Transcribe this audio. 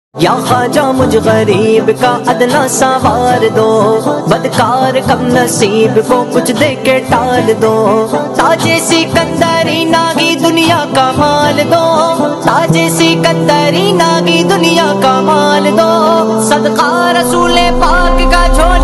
या ख्वाजा मुझ गरीब का अदना सवार दो, बदकार कम नसीब को कुछ दे के टाल दो। ताजे सिकंदरी नागी दुनिया का माल दो, ताजे सिकंदरी नागी दुनिया का माल दो। सदका रसूले पाक का झोला